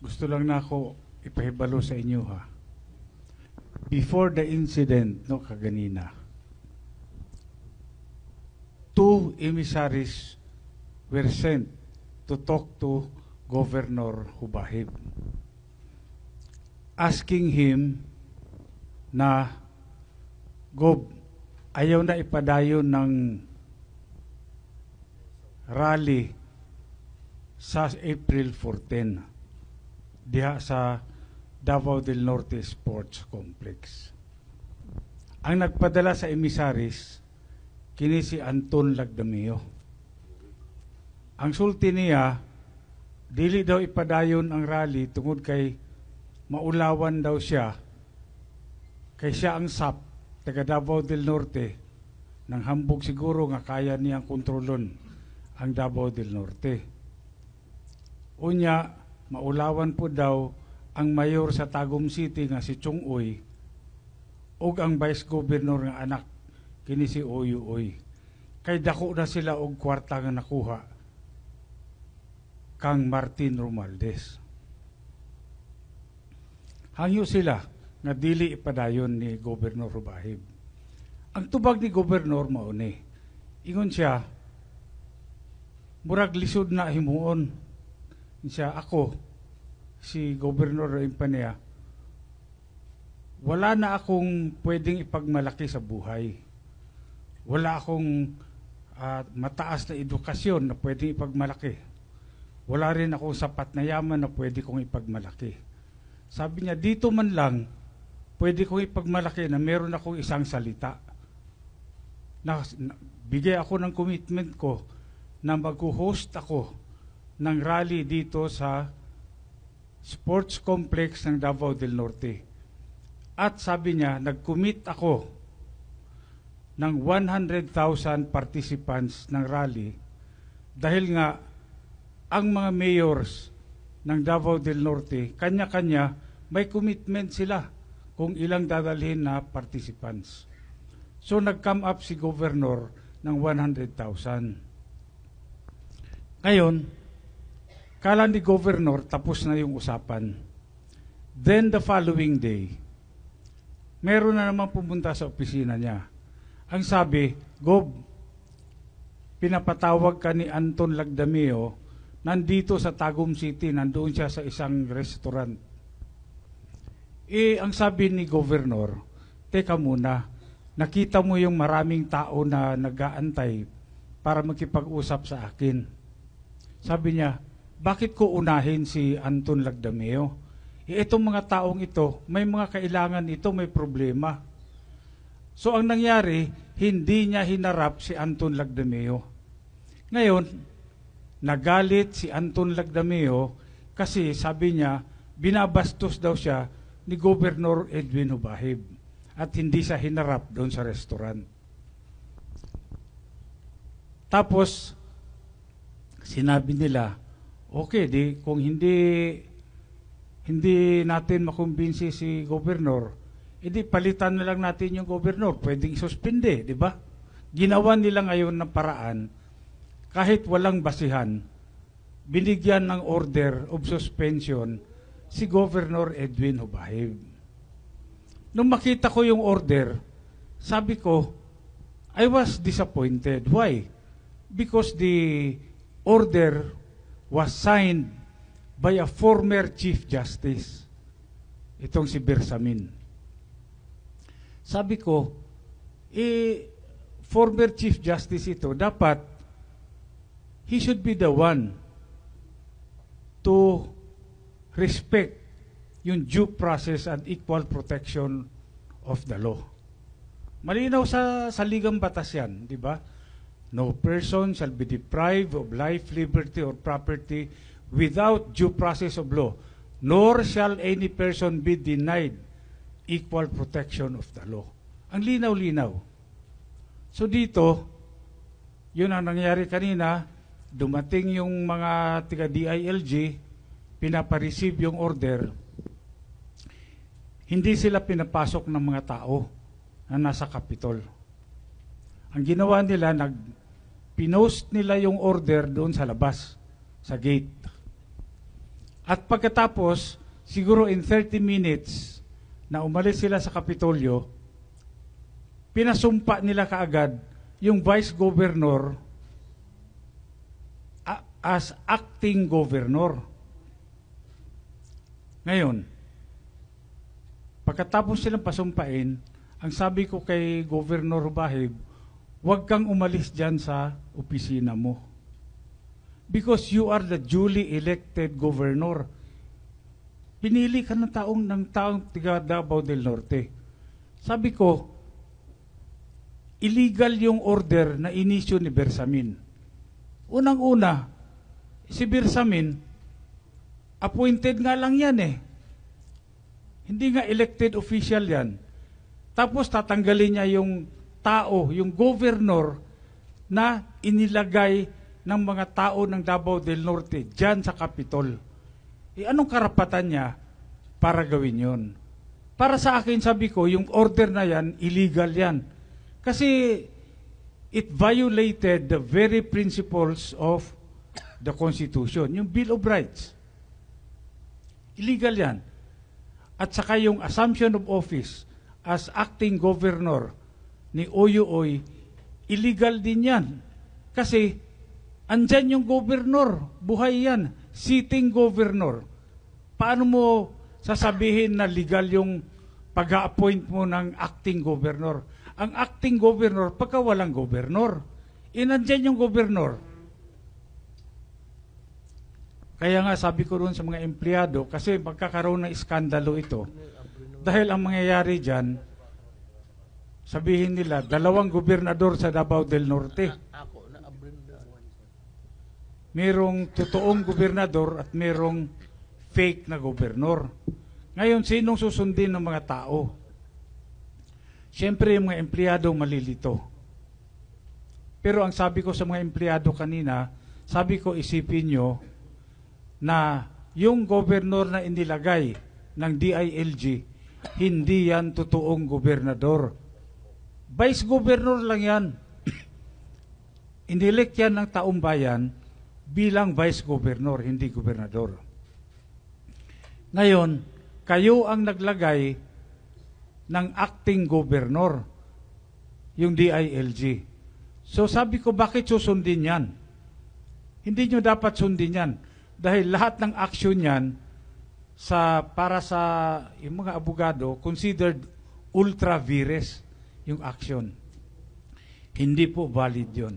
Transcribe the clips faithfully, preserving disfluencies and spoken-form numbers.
gusto lang na ako ipahibalo sa inyo ha. Before the incident, no, kaganina, two emissaries were sent to talk to Governor Hubahib, asking him na, Gob, ayaw na ipadayon ng rally sa April fourteen diha sa Davao del Norte Sports Complex. Ang nagpadala sa emisaris kini si Anton Lagdameo. Ang sulti niya, dili daw ipadayon ang rally tungod kay maulawan daw siya, kay siya ang S A P taga Davao del Norte, nang hambog siguro nga kaya niyang kontrolon ang Davao del Norte. Unya, maulawan po daw ang mayor sa Tagum City nga si Chung Uy ug ang vice governor nga anak kini si Oyo Uy. Kay dako na sila og kwarta nga nakuha kang Martin Romualdez. Hangyo sila nga dili ipadayon ni Governor Hubahib. Ang tubag ni Governor mauni, ingon siya, murag lisod na himuon siya, ako, si Governor Impanea, wala na akong pwedeng ipagmalaki sa buhay. Wala akong uh, mataas na edukasyon na pwedeng ipagmalaki. Wala rin akong sapat na yaman na pwede kong ipagmalaki. Sabi niya, dito man lang, pwede kong ipagmalaki na meron akong isang salita. Na, na, bigay ako ng commitment ko na mag-host ako ng rally dito sa sports complex ng Davao del Norte. At sabi niya, nag-commit ako ng one hundred thousand participants ng rally dahil nga ang mga mayors ng Davao del Norte, kanya-kanya may commitment sila kung ilang dadalhin na participants. So nag-come up si Governor ng one hundred thousand. Ngayon, kala ni Governor tapos na yung usapan. Then the following day, meron na naman pumunta sa opisina niya. Ang sabi, Gob, pinapatawag ka ni Anton Lagdameo, nandito sa Tagum City, nandoon siya sa isang restaurant. Eh, ang sabi ni Governor, teka muna, nakita mo yung maraming tao na nag-aantay para makipag-usap sa akin. Sabi niya, bakit ko unahin si Anton Lagdameo? E itong mga taong ito, may mga kailangan ito, may problema. So ang nangyari, hindi niya hinarap si Anton Lagdameo. Ngayon, nagalit si Anton Lagdameo kasi sabi niya, binabastos daw siya ni Governor Edwin Hubahib at hindi siya hinarap doon sa restaurant. Tapos, sinabi nila, okay, di, kung hindi hindi natin makumbinsi si Governor, edi palitan na lang natin yung Governor, pwedeng isuspinde, di ba? Ginawa nila ngayon ng paraan, kahit walang basihan, binigyan ng order of suspension si Governor Edwin Hubahib. Nung makita ko yung order, sabi ko, I was disappointed. Why? Because the order was signed by a former Chief Justice. Itong si Bersamin. Sabi ko, eh, former Chief Justice ito, dapat he should be the one to respect yung due process and equal protection of the law. Malinaw sa saligang batas yan, di ba? No person shall be deprived of life, liberty, or property without due process of law, nor shall any person be denied equal protection of the law. Ang linaw-linaw. So dito, yun ang nangyari kanina, dumating yung mga tiga D I L G, pinapareceive yung order, hindi sila pinapasok ng mga tao na nasa Capitol. Ang ginawa nila, nag pinost nila yung order doon sa labas, sa gate. At pagkatapos, siguro in thirty minutes, na umalis sila sa Kapitolyo, pinasumpa nila kaagad yung Vice Governor a- as acting governor. Ngayon, pagkatapos silang pasumpain, ang sabi ko kay Governor Bahib, huwag kang umalis dyan sa opisina mo. Because you are the duly elected governor. Pinili ka ng taong ng taong tiga Davao del Norte. Sabi ko, illegal yung order na inisyu ni Bersamin. Unang-una, si Bersamin, appointed nga lang yan eh. Hindi nga elected official yan. Tapos tatanggalin niya yung tao, yung governor na inilagay ng mga tao ng Davao del Norte dyan sa Capitol. Eh anong karapatan niya para gawin yun? Para sa akin, sabi ko, yung order na yan, illegal yan. Kasi it violated the very principles of the Constitution, yung Bill of Rights. Illegal yan. At saka yung assumption of office as acting governor ni Oyo Oy, illegal din yan. Kasi andyan yung governor, buhay yan, sitting governor. Paano mo sasabihin na legal yung pag-a-appoint mo ng acting governor? Ang acting governor, pagka walang governor, inandyan yung governor. Kaya nga sabi ko doon sa mga empleyado, kasi magkakaroon ng iskandalo ito. Dahil ang mangyayari dyan, sabihin nila, dalawang gobernador sa Davao del Norte. Merong totoong gobernador at merong fake na gobernador. Ngayon, sinong susundin ng mga tao? Siyempre, yung mga empleyado malilito. Pero ang sabi ko sa mga empleyado kanina, sabi ko isipin nyo na yung gobernador na inilagay ng D I L G, hindi yan totoong gobernador. Vice governor lang yan. Inilek yan ng taong bayan bilang vice governor, hindi gobernador. Ngayon, kayo ang naglagay ng acting governor, yung D I L G. So sabi ko, bakit susundin yan? Hindi nyo dapat sundin yan. Dahil lahat ng action yan, sa, para sa yung mga abogado, considered ultra vires yung action. Hindi po valid yun.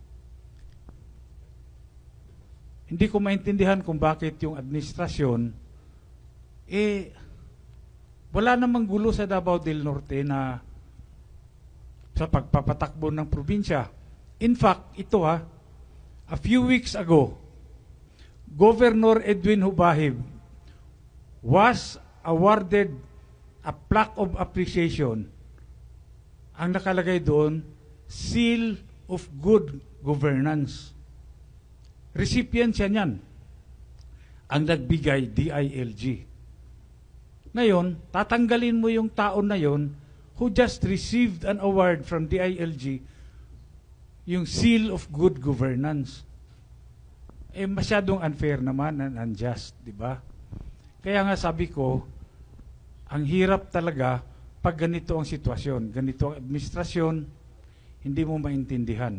Hindi ko maintindihan kung bakit yung administrasyon, eh, wala namang gulo sa Davao del Norte na sa pagpapatakbo ng probinsya. In fact, ito ha, a few weeks ago, Governor Edwin Hubahib was awarded a plaque of appreciation. Ang nakalagay doon, Seal of Good Governance. Recipient siya niyan. Ang nagbigay, D I L G. Ngayon, tatanggalin mo yung taon na yon who just received an award from D I L G, yung Seal of Good Governance. Eh, masyadong unfair naman and unjust, di ba? Kaya nga sabi ko, ang hirap talaga pag ganito ang sitwasyon, ganito ang administrasyon, hindi mo maintindihan.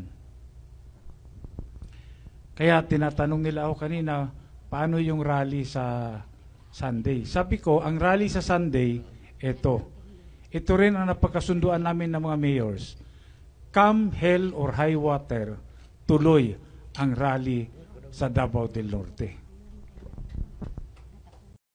Kaya tinatanong nila ako kanina, paano yung rally sa Sunday? Sabi ko, ang rally sa Sunday, ito. Ito rin ang napagkasunduan namin ng mga mayors. Come hell or high water, tuloy ang rally sa Davao del Norte.